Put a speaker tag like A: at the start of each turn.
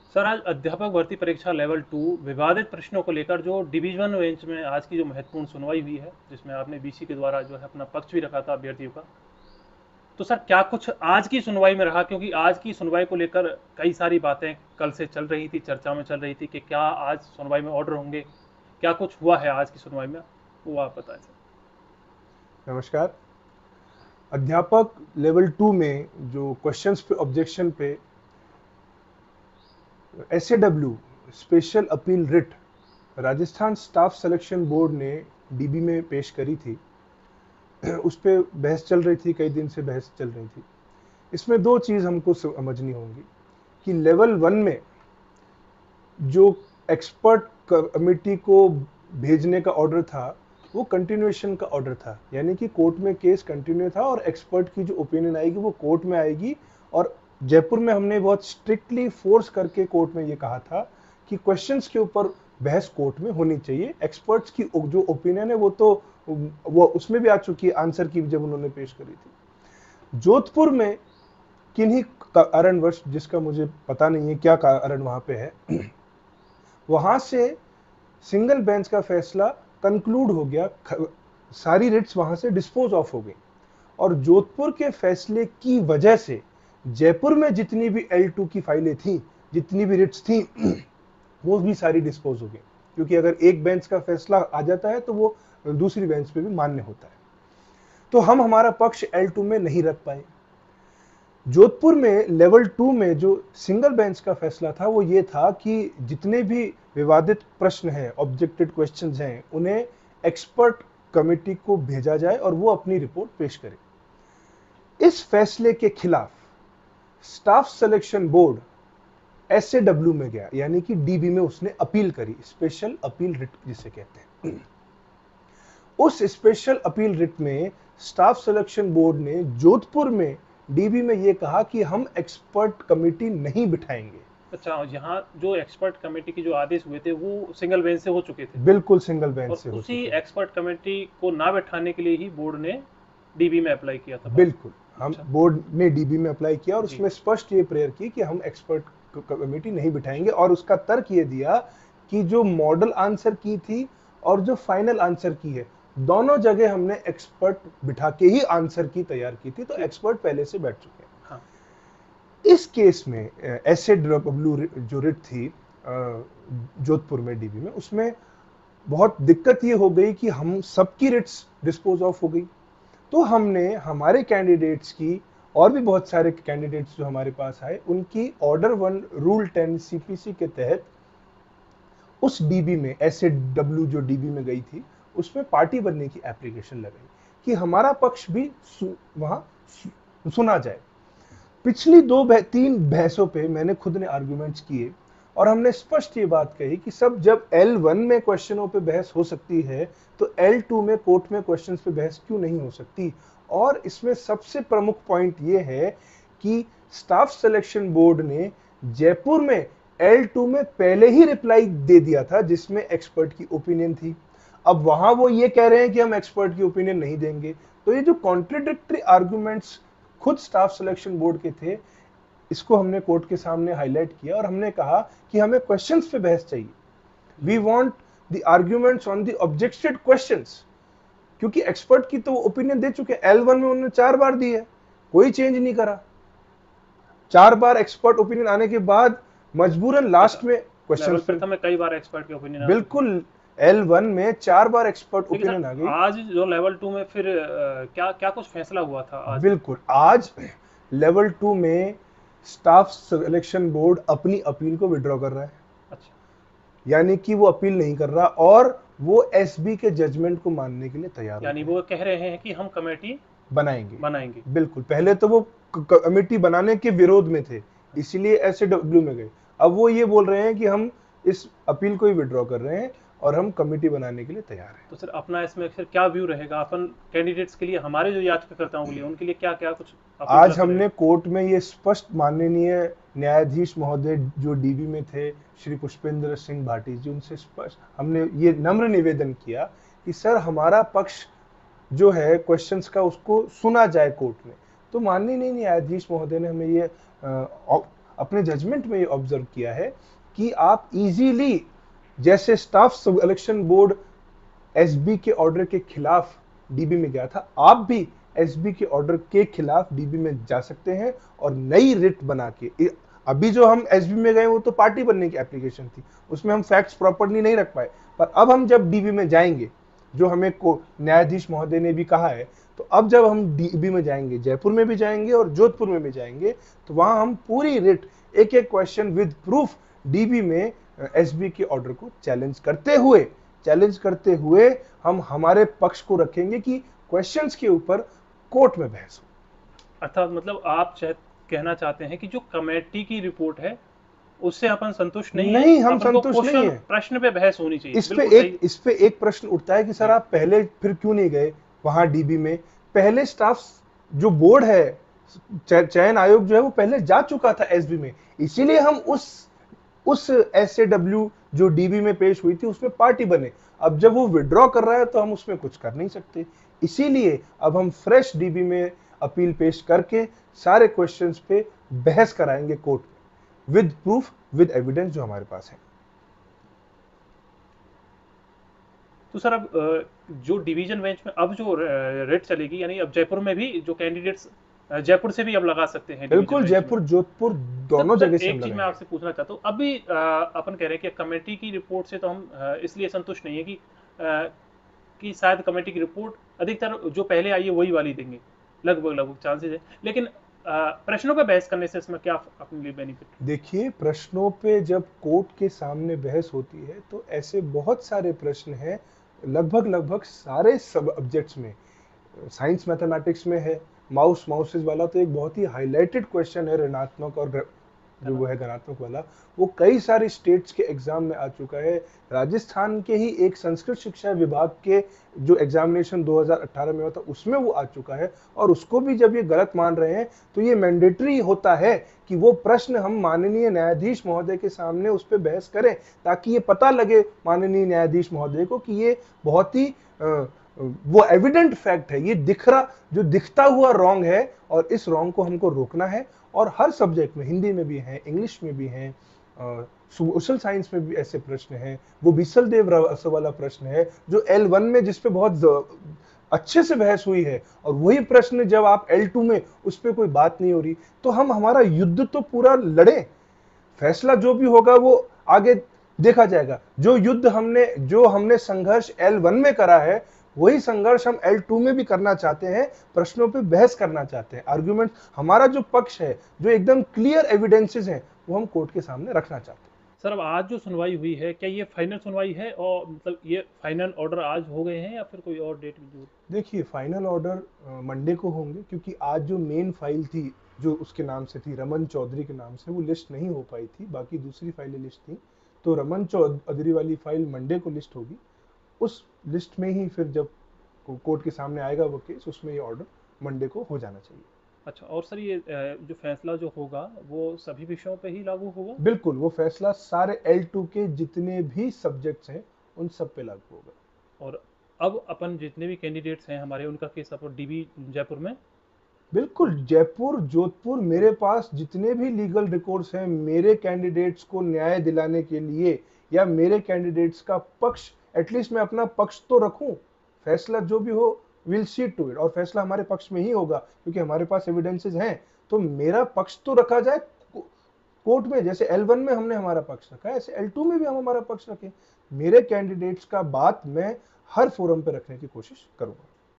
A: Sir, आज अध्यापक भर्ती परीक्षा लेवल 2 विवादित प्रश्नों को लेकर जो डिवीजन बेंच में आज की जो महत्वपूर्ण सुनवाई हुई है, जिसमें आपने बीसी के द्वारा जो है अपना पक्ष भी रखा था अभ्यर्थियों का। तो सर, क्या कुछ आज की सुनवाई में रहा? क्योंकि आज की सुनवाई को लेकर कई सारी बातें कल से चल रही थी, चर्चा में चल रही थी कि क्या आज सुनवाई में ऑर्डर होंगे, क्या कुछ हुआ है आज की सुनवाई में, वो आप बताएं सर।
B: नमस्कार। अध्यापक लेवल 2 में जो क्वेश्चंस पे ऑब्जेक्शन पे S A W special appeal writ Rajasthan staff selection board ने डीबी में पेश करी थी। उस पे बहस चल रही थी, कई दिन से बहस चल रही थी। इसमें दो चीज हमको समझनी होंगी कि लेवल 1 में जो एक्सपर्ट कमेटी को भेजने का ऑर्डर था वो कंटिन्यूएशन का ऑर्डर था, यानी कि कोर्ट में केस कंटिन्यू था और एक्सपर्ट की जो ओपिनियन आएगी वो कोर्ट में आएगी। और जयपुर में हमने बहुत स्ट्रिक्टली फोर्स करके कोर्ट में ये कहा था कि क्वेश्चंस के ऊपर बहस कोर्ट में होनी चाहिए। एक्सपर्ट्स की जो ओपिनियन है वो उसमें भी आ चुकी है आंसर की जब उन्होंने पेश करी थी। जोधपुर में किन्हीं कारणवश, जिसका मुझे पता नहीं है क्या कारण वहां पे है, वहां से सिंगल बेंच का फैसला कंक्लूड हो गया, सारी रिट्स वहां से डिस्पोज ऑफ हो गई। और जोधपुर के फैसले की वजह से जयपुर में जितनी भी L2 की फाइलें थी, जितनी भी रिट्स थी, वो भी सारी डिस्पोज हो गई, क्योंकि अगर एक बेंच का फैसला आ जाता है तो वो दूसरी बेंच पे भी मान्य होता है। तो हम हमारा पक्ष L2 में नहीं रख पाए। जोधपुर में लेवल 2 में जो सिंगल बेंच का फैसला था वो ये था कि जितने भी विवादित प्रश्न हैं, ऑब्जेक्टेड क्वेश्चंस हैं, उन्हें एक्सपर्ट कमेटी को भेजा जाए और वो अपनी रिपोर्ट पेश करे। इस फैसले के खिलाफ स्टाफ सिलेक्शन बोर्ड एसएडब्ल्यू में गया, यानी कि डीबी में उसने अपील करी, स्पेशल अपील रिट जिसे कहते हैं। उस स्पेशल अपील रिट में स्टाफ सिलेक्शन बोर्ड ने जोधपुर में डीबी में यह कहा कि हम एक्सपर्ट कमेटी नहीं बिठाएंगे।
A: अच्छा, यहाँ जो एक्सपर्ट कमेटी के जो आदेश हुए थे वो सिंगल बेंच से हो चुके थे,
B: बिल्कुल सिंगल बेंच
A: और
B: से हो
A: उसी
B: चुके हैं।
A: एक्सपर्ट कमेटी को ना बैठाने के लिए ही बोर्ड ने डीबी में अप्लाई किया था फॉर्म।
B: बिल्कुल, हम
A: अच्छा।
B: बोर्ड ने डीबी में अप्लाई किया और
A: जी।
B: उसमें स्पष्ट ये प्रेयर की कि हम एक्सपर्ट कमेटी नहीं बिठाएंगे, और उसका तर्क ये दिया कि जो मॉडल आंसर की थी और जो फाइनल आंसर की है, दोनों जगह हमने एक्सपर्ट बिठा के ही आंसर की तैयार की थी, तो एक्सपर्ट पहले से बैठ चुके हैं।
A: हाँ।
B: इस केस में एसएडब्ल्यू जो रिट थी जोधपुर में डीबी में, उसमें बहुत दिक्कत ये हो गई कि हम सबकी रिट्स डिस्पोज ऑफ हो गई। तो हमने हमारे कैंडिडेट्स की, और भी बहुत सारे कैंडिडेट्स जो हमारे पास आए, उनकी ऑर्डर 1 रूल 10 सीपीसी के तहत उस डीबी में, एसएडब्ल्यू जो डीबी में गई थी, उसमें पार्टी बनने की एप्लीकेशन लगाई कि हमारा पक्ष भी वहां सुना जाए। पिछली 2-3 बहसों पे मैंने खुद ने आर्गुमेंट्स किए और हमने स्पष्ट ये बात कही कि सब जब L1 में क्वेश्चनों पे बहस हो सकती है तो L2 में कोर्ट में क्वेश्चंस पे बहस क्यों नहीं हो सकती। और इसमें सबसे प्रमुख पॉइंट ये है कि स्टाफ सिलेक्शन बोर्ड ने जयपुर में L2 में पहले ही रिप्लाई दे दिया था जिसमें एक्सपर्ट की ओपिनियन थी। अब वहां वो ये कह रहे हैं कि हम एक्सपर्ट की ओपिनियन नहीं देंगे। तो ये जो कॉन्ट्रडिक्टरी आर्गुमेंट्स खुद स्टाफ सिलेक्शन बोर्ड के थे, इसको हमने कोर्ट के सामने हाईलाइट किया और हमने कहा कि हमें क्वेश्चंस पे बहस चाहिए। We want the arguments on the objected questions, क्योंकि एक्सपर्ट की तो ओपिनियन दे चुके हैं। L1 में उन्होंने 4 बार दी है, कोई चेंज नहीं करा। 4 बार एक्सपर्ट ओपिनियन आने के बाद मजबूरन लास्ट में
A: लेवल
B: क्वेश्चंस पे,
A: प्रथम में कई बार एक्सपर्ट की ओपिनियन आ चुकी है।
B: बिल्कुल L1 में 4 बार एक्सपर्ट
A: लेकिन
B: ओपिनियन आ
A: सर,
B: गई।
A: आज जो लेवल 2 में फिर क्या क्या कुछ फैसला हुआ था आज?
B: बिल्कुल, आज लेवल 2 में स्टाफ सिलेक्शन बोर्ड अपनी अपील को विड्रॉ कर रहा है।
A: अच्छा।
B: यानी कि वो अपील नहीं कर रहा और वो एसबी के जजमेंट को मानने के लिए तैयार हो
A: यानी
B: गया,
A: वो कह रहे हैं कि हम कमेटी
B: बनाएंगे।
A: बनाएंगे।
B: बिल्कुल, पहले तो वो कमेटी बनाने के विरोध में थे, इसीलिए एसएडब्ल्यू में गए। अब वो ये बोल रहे हैं कि हम इस अपील को ही विड्रॉ कर रहे हैं और हम कमेटी बनाने के लिए तैयार हैं।
A: तो सर, अपना इसमें फिर क्या व्यू रहेगा अपन कैंडिडेट्स के लिए, हमारे जो याचिकाकर्ताओं के लिए, उनके लिए क्या क्या कुछ अपील
B: आज
A: रख रहे
B: हमने
A: हैं?
B: कोर्ट में ये स्पष्ट माननीय न्यायाधीश महोदय जो डीबी में थे, श्री पुष्पेंद्र सिंह भाटी जी, उनसे स्पष्ट हमने ये नम्र निवेदन किया कि सर हमारा पक्ष जो है क्वेश्चंस का उसको सुना जाए कोर्ट में। तो माननीय न्यायाधीश महोदय ने हमें ये अपने जजमेंट में ये ऑब्जर्व किया है कि आप इजीली, जैसे स्टाफ सिलेक्शन बोर्ड एसबी के ऑर्डर के खिलाफ डीबी में गया था, आप भी एसबी के ऑर्डर के खिलाफ डीबी में जा सकते हैं और नई रिट बना के। अभी जो हम एसबी में गए वो तो पार्टी बनने की एप्लीकेशन थी, उसमें हम फैक्ट्स प्रॉपर्ली नहीं रख पाए, पर अब हम जब डीबी में जाएंगे, जो हमें को न्यायाधीश महोदय ने भी कहा है, तो अब जब हम डीबी में जाएंगे, जयपुर में भी जाएंगे और जोधपुर में भी जाएंगे, तो वहां हम पूरी रिट एक एक क्वेश्चन विद प्रूफ डीबी में एसबी के ऑर्डर को चैलेंज करते हुए हम हमारे पक्ष को रखेंगे कि क्वेश्चंस के ऊपर कोर्ट में बहस हो।
A: अर्थात मतलब आप कहना चाहते हैं कि जो कमेटी की रिपोर्ट है उससे अपन संतुष्ट नहीं है,
B: हम संतुष्ट नहीं है,
A: प्रश्न पे बहस होनी चाहिए।
B: इस पे एक प्रश्न उठता है कि सर आप पहले फिर क्यों नहीं गए वहां डीबी में? पहले स्टाफ जो बोर्ड है, चयन आयोग जो है, वो पहले जा चुका था एसबी में, इसीलिए हम उस एसएडब्ल्यू जो डीबी में पेश हुई थी उसमें पार्टी बने। अब जब वो विड्रॉ कर रहा है तो हम उसमें कुछ कर नहीं सकते, इसीलिए अब हम फ्रेश डीबी में अपील पेश करके सारे क्वेश्चंस पे बहस कराएंगे कोर्ट में, विद प्रूफ, विद एविडेंस जो हमारे पास है।
A: तो सर अब जो डिवीजन बेंच में अब जो रेट चलेगी, यानी अब जयपुर में भी जो कैंडिडेट्स जयपुर से भी अब लगा सकते हैं।
B: बिल्कुल, जयपुर जोधपुर दोनों जगह से।
A: एक चीज मैं आपसे पूछना चाहता हूँ, अभी अपन कह रहे हैं कि कमेटी की रिपोर्ट से तो हम इसलिए संतुष्ट नहीं है कि शायद कमेटी की रिपोर्ट अधिकतर जो पहले आई है वही वाली देंगे, लगभग चांसेस है, लेकिन प्रश्नों पे बहस करने से इसमें क्या अपने लिए बेनिफिट?
B: देखिए, प्रश्नों पे जब कोर्ट के सामने बहस होती है तो ऐसे बहुत सारे प्रश्न हैं, लगभग सारे सब्जेक्ट्स में, साइंस मैथमेटिक्स में है, माउसेज वाला तो एक बहुत ही हाईलाइटेड क्वेश्चन है, ऋणात्मक और जो वो है धनात्मक वाला, वो कई सारे स्टेट्स के एग्जाम में आ चुका है। राजस्थान के ही एक संस्कृत शिक्षा विभाग के जो एग्जामिनेशन 2018 में हुआ था उसमें वो आ चुका है, और उसको भी जब ये गलत मान रहे हैं तो ये मैंडेटरी होता है कि वो प्रश्न हम माननीय न्यायाधीश महोदय के सामने उस पर बहस करें, ताकि ये पता लगे माननीय न्यायाधीश महोदय को कि ये बहुत ही वो एविडेंट फैक्ट है, ये जो दिखता हुआ रॉन्ग है, और इस रॉन्ग को हमको रोकना है। और हर सब्जेक्ट में, हिंदी में भी है, इंग्लिश में भी है, सोशल साइंस में भी ऐसे प्रश्न हैं। वो बीसल देव वाला प्रश्न है जो L1 में जिसपे बहुत अच्छे से बहस हुई है, और वही प्रश्न जब आप L2 में उस पर कोई बात नहीं हो रही, तो हम हमारा युद्ध तो पूरा लड़े, फैसला जो भी होगा वो आगे देखा जाएगा। जो हमने संघर्ष L1 में करा है, वही संघर्ष हम L2 में भी करना चाहते हैं, प्रश्नों पे बहस करना चाहते हैं, आर्गुमेंट, हमारा जो पक्ष है, जो एकदम क्लियर एविडेंसेस हैं, वो हम कोर्ट के सामने रखना चाहते हैं।
A: सर अब आज जो सुनवाई हुई है, क्या ये फाइनल सुनवाई है, और मतलब ये फाइनल ऑर्डर आज हो गए हैं या फिर कोई और डेट भी?
B: देखिए, फाइनल ऑर्डर मंडे को होंगे, क्योंकि आज जो मेन फाइल थी जो उसके नाम से थी, रमन चौधरी के नाम से, वो लिस्ट नहीं हो पाई थी, बाकी दूसरी फाइलें लिस्ट थी, तो रमन चौधरी वाली फाइल मंडे को लिस्ट होगी। उस लिस्ट में ही फिर जब कोर्ट के सामने आएगा वो केस, उसमें ये ऑर्डर मंडे को हो जाना चाहिए।
A: अच्छा, और सर ये जो फैसला जो होगा वो सभी विषयों पे ही लागू होगा?
B: बिल्कुल, वो फैसला सारे L2 के जितने भी सब्जेक्ट्स हैं उन सब पे लागू होगा।
A: और अब अपन जितने भी कैंडिडेट्स हैं हमारे, उनका केस अब डीबी जयपुर में?
B: बिल्कुल, जयपुर, जोधपुर, मेरे पास जितने भी लीगल रिकॉर्ड्स हैं, मेरे कैंडिडेट्स को न्याय दिलाने के लिए, या मेरे कैंडिडेट्स का पक्ष, एटलीस्ट मैं अपना पक्ष तो रखूं, फैसला जो भी हो, विल सी टू इट, और फैसला हमारे पक्ष में ही होगा, क्योंकि हमारे पास एविडेंसेस हैं, तो मेरा पक्ष तो रखा जाए कोर्ट में। जैसे L1 में हमने हमारा पक्ष रखा है, ऐसे L2 में भी हम हमारा पक्ष रखें। मेरे कैंडिडेट्स का बात मैं हर फोरम पे रखने की कोशिश करूंगा।